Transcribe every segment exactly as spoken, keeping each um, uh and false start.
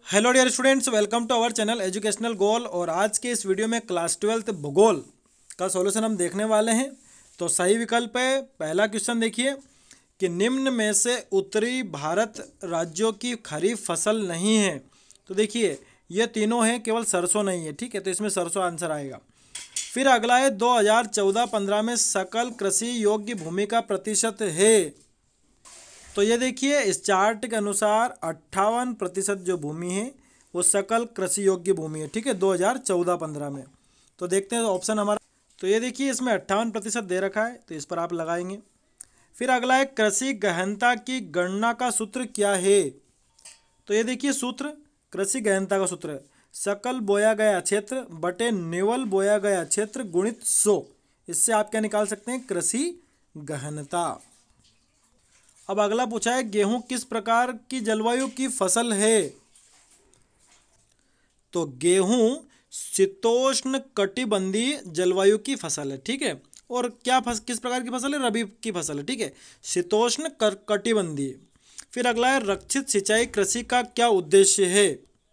Hello dear students, welcome to our channel educational goal. और आज के इस वीडियो में क्लास ट्वेल्थ भूगोल का सॉल्यूशन हम देखने वाले हैं। तो सही विकल्प है पहला क्वेश्चन। देखिए कि निम्न में से उत्तरी भारत राज्यों की खरीफ फसल नहीं है। तो देखिए ये तीनों हैं, केवल सरसों नहीं है। ठीक है, तो इसमें सरसों आंसर आएगा। फिर अगला है दो हज़ार चौदह पंद्रह में सकल कृषि योग्य भूमि का प्रतिशत है। तो ये देखिए इस चार्ट के अनुसार अट्ठावन प्रतिशत जो भूमि है वो सकल कृषि योग्य भूमि है। ठीक है, दो हज़ार चौदह पंद्रह में। तो देखते हैं ऑप्शन हमारा। तो ये देखिए इसमें अट्ठावन प्रतिशत दे रखा है, तो इस पर आप लगाएंगे। फिर अगला है कृषि गहनता की गणना का सूत्र क्या है। तो ये देखिए सूत्र, कृषि गहनता का सूत्र है सकल बोया गया क्षेत्र बटे निवल बोया गया क्षेत्र गुणित सौ। इससे आप क्या निकाल सकते हैं, कृषि गहनता। अब अगला पूछा है गेहूं किस प्रकार की जलवायु की फसल है। तो गेहूं शीतोष्ण कटिबंधीय जलवायु की फसल है। ठीक है, और क्या फस, किस प्रकार की फसल है, रबी की फसल है। ठीक है, शीतोष्ण कटिबंधीय। फिर अगला है रक्षित सिंचाई कृषि का क्या उद्देश्य है।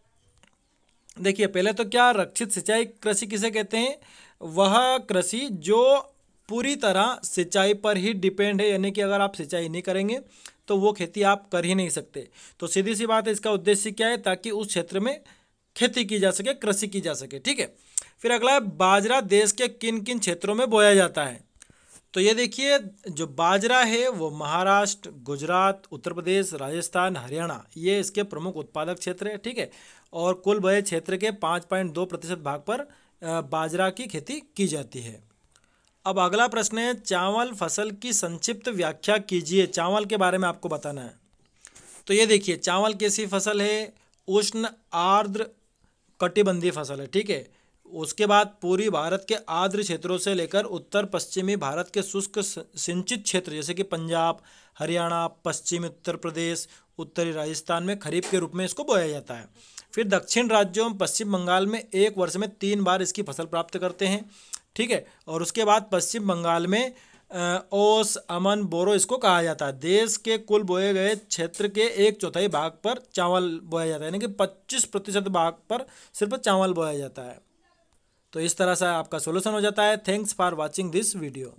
देखिए पहले तो क्या रक्षित सिंचाई कृषि किसे कहते हैं, वह कृषि जो पूरी तरह सिंचाई पर ही डिपेंड है, यानी कि अगर आप सिंचाई नहीं करेंगे तो वो खेती आप कर ही नहीं सकते। तो सीधी सी बात है, इसका उद्देश्य क्या है, ताकि उस क्षेत्र में खेती की जा सके, कृषि की जा सके। ठीक है, फिर अगला है बाजरा देश के किन किन क्षेत्रों में बोया जाता है। तो ये देखिए जो बाजरा है वो महाराष्ट्र, गुजरात, उत्तर प्रदेश, राजस्थान, हरियाणा, ये इसके प्रमुख उत्पादक क्षेत्र है। ठीक है, और कुल बोए क्षेत्र के पाँच पॉइंट दो प्रतिशत भाग पर बाजरा की खेती की जाती है। अब अगला प्रश्न है चावल फसल की संक्षिप्त व्याख्या कीजिए। चावल के बारे में आपको बताना है। तो ये देखिए चावल कैसी फसल है, उष्ण आर्द्र कटिबंधीय फसल है। ठीक है, उसके बाद पूरी भारत के आर्द्र क्षेत्रों से लेकर उत्तर पश्चिमी भारत के शुष्क सिंचित क्षेत्र जैसे कि पंजाब, हरियाणा, पश्चिमी उत्तर प्रदेश, उत्तरी राजस्थान में खरीफ के रूप में इसको बोया जाता है। फिर दक्षिण राज्यों में पश्चिम बंगाल में एक वर्ष में तीन बार इसकी फसल प्राप्त करते हैं। ठीक है, और उसके बाद पश्चिम बंगाल में ओस, अमन, बोरो इसको कहा जाता है। देश के कुल बोए गए क्षेत्र के एक चौथाई भाग पर चावल बोया जाता है, यानी कि पच्चीस प्रतिशत भाग पर सिर्फ चावल बोया जाता है। तो इस तरह से आपका सॉल्यूशन हो जाता है। Thanks for watching this video.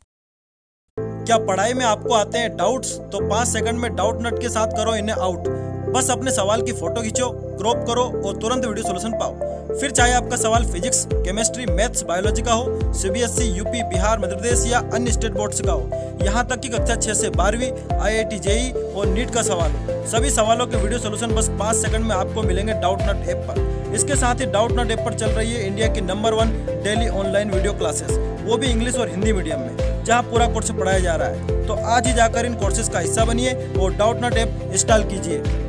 क्या पढ़ाई में आपको आते हैं डाउट्स, तो पाँच सेकंड में डाउट नट के साथ करो इन्हें आउट। बस अपने सवाल की फोटो खींचो, क्रॉप करो और तुरंत वीडियो सॉल्यूशन पाओ। फिर चाहे आपका सवाल फिजिक्स, केमिस्ट्री, मैथ्स, बायोलॉजी का हो, सीबीएसई, यूपी, बिहार, मध्य प्रदेश या अन्य स्टेट बोर्ड से का हो, यहाँ तक कि कक्षा छह से बारहवीं, आईआईटी, जेई और नीट का सवाल हो, सभी सवालों के वीडियो सॉल्यूशन बस पाँच सेकंड में आपको मिलेंगे डाउट नट ऐप पर। इसके साथ ही डाउट नट ऐप पर चल रही है इंडिया की number one daily online video classes, वो भी इंग्लिश और हिंदी मीडियम में, जहाँ पूरा कोर्स पढ़ाया जा रहा है। तो आज ही जाकर इन कोर्सेज का हिस्सा बनिए और डाउट नट ऐप इंस्टॉल कीजिए।